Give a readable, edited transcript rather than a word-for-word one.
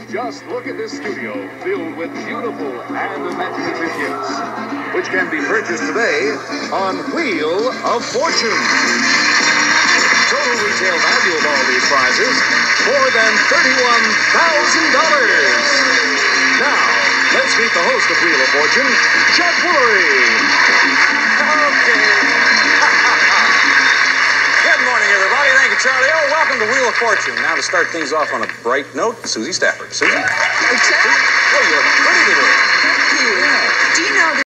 Just look at this studio filled with beautiful and imaginative gifts, which can be purchased today on Wheel of Fortune. Total retail value of all these prizes, more than $31,000. Now, let's meet the host of Wheel of Fortune, Chuck Woolery. Okay. Good morning, everybody. Thank you, Charlie. Oh, welcome to Wheel of Fortune. Now to start things off on a bright note, Susie Stafford. Susie? Hey, Chuck. Well, you look pretty today. Thank you. Do you know